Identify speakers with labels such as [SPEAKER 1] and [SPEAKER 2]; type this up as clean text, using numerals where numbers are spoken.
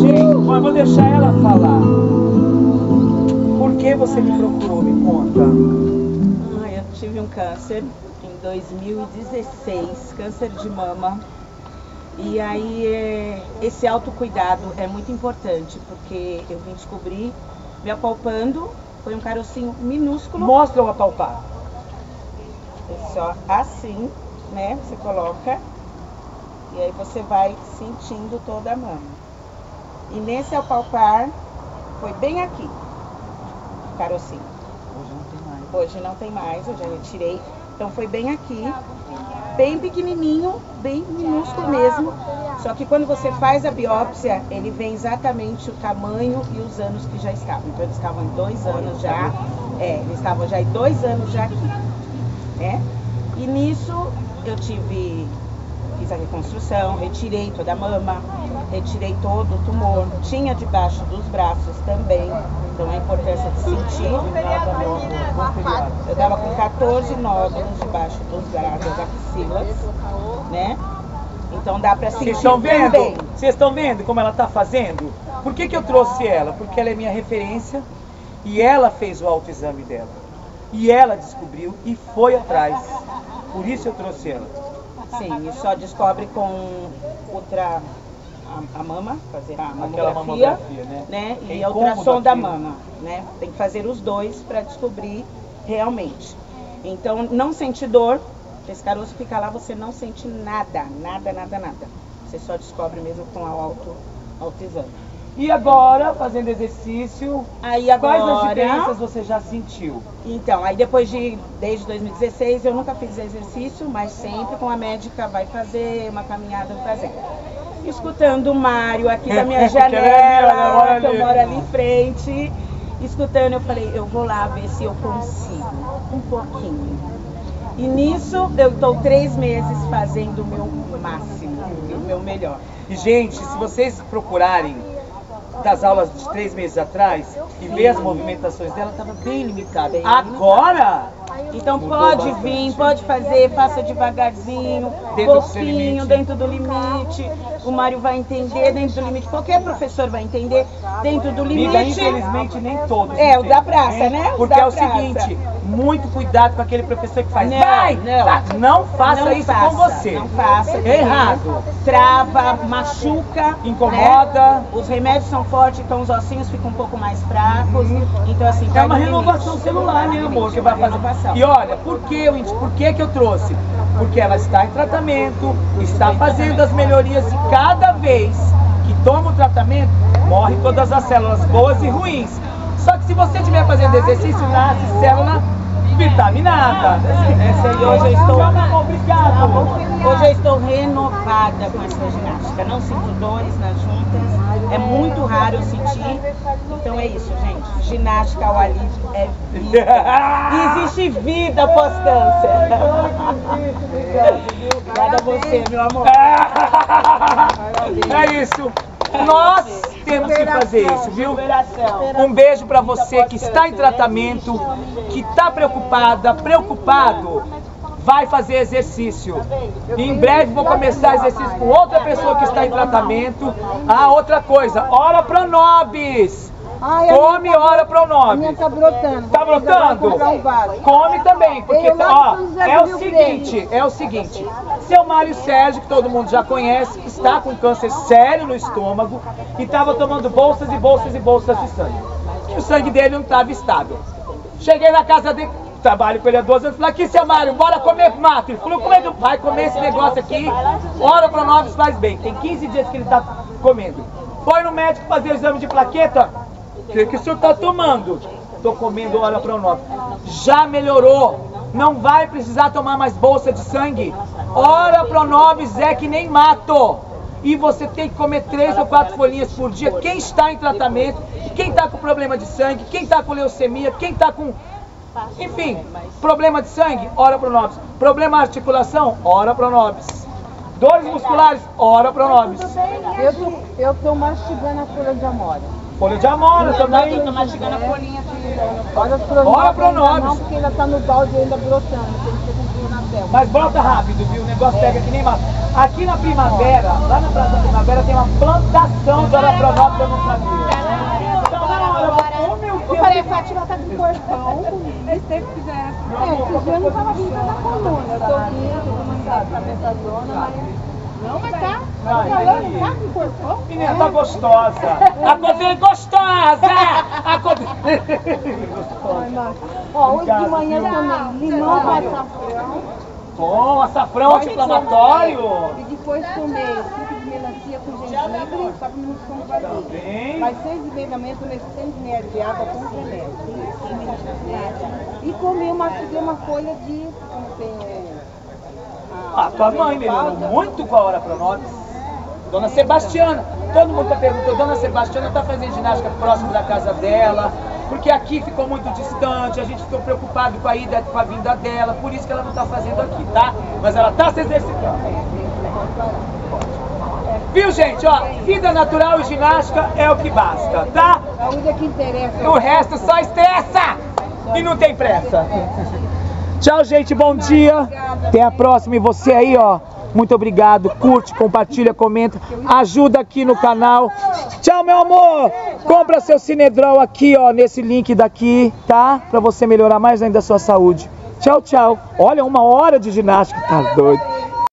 [SPEAKER 1] Bom, eu vou deixar ela falar. Por que você me procurou? Me conta.
[SPEAKER 2] Eu tive um câncer em 2016, câncer de mama. E aí esse autocuidado é muito importante, porque eu vim descobrir, me apalpando, foi um carocinho minúsculo.
[SPEAKER 1] Mostra eu apalpar.
[SPEAKER 2] É só assim, né? Você coloca e aí você vai sentindo toda a mama. E nesse apalpar, foi bem aqui, o carocinho.
[SPEAKER 1] Hoje não tem mais.
[SPEAKER 2] Hoje não tem mais, eu já retirei. Então foi bem aqui, bem pequenininho, bem minúsculo mesmo. Só que quando você faz a biópsia, ele vem exatamente o tamanho e os anos que já estavam. Então eles estavam em 2 anos já, eles estavam já em 2 anos já aqui, né? E nisso eu fiz a reconstrução, retirei toda a mama, retirei todo o tumor, tinha debaixo dos braços também, então a importância de sentir. Eu tava com 14 nódulos debaixo dos braços, das axilas, né? Então dá pra sentir.
[SPEAKER 1] Vocês estão vendo?
[SPEAKER 2] Também.
[SPEAKER 1] Vocês estão vendo como ela tá fazendo? Por que eu trouxe ela? Porque ela é minha referência e ela fez o autoexame dela. E ela descobriu e foi atrás. Por isso eu trouxe ela.
[SPEAKER 2] Sim, e só descobre com a mama, fazer a
[SPEAKER 1] Aquela mamografia, né?
[SPEAKER 2] E a ultrassom da mama, né? Tem que fazer os dois para descobrir realmente. Então, não sente dor, esse caroço fica lá, você não sente nada, nada, nada, nada. Você só descobre mesmo com o autoexame.
[SPEAKER 1] E agora, fazendo exercício,
[SPEAKER 2] aí agora,
[SPEAKER 1] quais as diferenças você já sentiu?
[SPEAKER 2] Então, aí desde 2016, eu nunca fiz exercício, mas sempre com a médica vai fazer uma caminhada fazendo. Escutando o Mário aqui da minha janela, que eu moro ali em frente, escutando, eu falei, eu vou lá ver se eu consigo, um pouquinho. E nisso, eu estou 3 meses fazendo o meu máximo, o meu melhor.
[SPEAKER 1] E, gente, se vocês procurarem das aulas de 3 meses atrás e ver as movimentações dela, estava bem limitada. Agora?
[SPEAKER 2] Então pode vir, pode fazer, faça devagarzinho, pouquinho, dentro do limite. O Mário vai entender dentro do limite, qualquer professor vai entender dentro do limite.
[SPEAKER 1] Infelizmente nem todos.
[SPEAKER 2] O da praça, né?
[SPEAKER 1] Porque é o seguinte, muito cuidado com aquele professor que faz. Não faça isso com você.
[SPEAKER 2] Não faça.
[SPEAKER 1] Errado.
[SPEAKER 2] Trava, machuca,
[SPEAKER 1] incomoda.
[SPEAKER 2] Né? Os remédios são fortes, então os ossinhos ficam um pouco mais fracos. Então assim,
[SPEAKER 1] é uma renovação celular, né, amor? Que vai fazer. E olha, por que eu trouxe? Porque ela está em tratamento, está fazendo as melhorias e cada vez que toma o tratamento, morre todas as células boas e ruins. Só que se você estiver fazendo exercício, nasce célula vitaminada.
[SPEAKER 2] E hoje eu estou...
[SPEAKER 1] Obrigado.
[SPEAKER 2] Hoje eu estou renovada com essa ginástica. Não sinto dores nas juntas. É muito raro eu sentir. Então é isso, gente. Ginástica ao ar livre é vida. E existe vida após câncer. Obrigada a você, meu amor.
[SPEAKER 1] É isso. Nós temos que fazer isso, viu? Um beijo pra você que está em tratamento, que está preocupado, vai fazer exercício. E em breve vou começar exercício com outra pessoa que está em tratamento. Outra coisa, ora Pronobis. Come ora Pronobis.
[SPEAKER 3] Tá brotando.
[SPEAKER 1] Tá brotando? Come também, porque é o seguinte, seu Mário Sérgio, que todo mundo já conhece, está com câncer sério no estômago e estava tomando bolsas e bolsas e bolsas de sangue. E o sangue dele não estava estável. Cheguei na casa dele, trabalho com ele há 12 anos, falei, aqui seu Mário, bora comer mato. Ele falou, como é que vai comer esse negócio aqui? Ora Pronobis faz bem. Tem 15 dias que ele está comendo. Foi no médico fazer o exame de plaqueta. O que o senhor está tomando? Estou comendo ora Pronobis. Já melhorou. Não vai precisar tomar mais bolsa de sangue. Ora Pronobis é que nem mato. E você tem que comer 3 ou 4 folhinhas por dia. Quem está em tratamento, quem está com problema de sangue, quem está com leucemia, quem está com... Enfim, problema de sangue, ora Pronobis. Problema de articulação, ora Pronobis. Dores musculares, ora Pronobis.
[SPEAKER 3] Eu tô mastigando a folha de amora.
[SPEAKER 1] Folha de amora também.
[SPEAKER 2] Eu tô mastigando a folhinha de...
[SPEAKER 3] Ora Pronobis.
[SPEAKER 1] Pronobis.
[SPEAKER 3] Não, porque ainda tá no balde ainda brotando. Tem que ser com fio na
[SPEAKER 1] Mas volta rápido, viu? O negócio pega que nem massa. Aqui na Primavera, lá na Praça da Primavera, tem uma plantação de Arapronópolis, eu não sabia. Então, na hora, oh meu Deus!
[SPEAKER 3] Eu falei, a Fátima tá com corpão, eles teve que fizer. Esse dia eu não tava vindo na coluna. Eu tô vindo, como sabe, cabeça zona, mas... Não, mas tá. Tá falando, tá com corpão?
[SPEAKER 1] Menina, tá gostosa. A cozinha é gostosa! A cozinha gostosa.
[SPEAKER 3] Ó, hoje de manhã também, limão com açafrão.
[SPEAKER 1] Bom, açafrão anti-inflamatório.
[SPEAKER 3] E depois comer suco de melancia com gengibre, só que não somos vazio. Mas 6h30 da manhã tomei 600 ml de água com remédio. E comi uma folha de... Como tem...
[SPEAKER 1] tua mãe melhorou muito com a Arapronópolis. Dona Sebastiana. Todo mundo tá perguntando, Dona Sebastiana tá fazendo ginástica próximo da casa dela, porque aqui ficou muito distante, a gente ficou preocupado com a ida, com a vinda dela, por isso que ela não tá fazendo aqui, tá? Mas ela tá se exercitando. Viu, gente? Ó, vida natural e ginástica é o que basta, tá?
[SPEAKER 3] Saúde é que interessa.
[SPEAKER 1] O resto só estressa e não tem pressa. Tchau, gente, bom dia. Até a próxima. E você aí, ó, muito obrigado. Curte, compartilha, comenta. Ajuda aqui no canal. Tchau, meu amor. Compra seu Cinedrol aqui, ó, nesse link daqui, tá? Pra você melhorar mais ainda a sua saúde. Tchau, tchau. Olha, 1 hora de ginástica. Tá doido.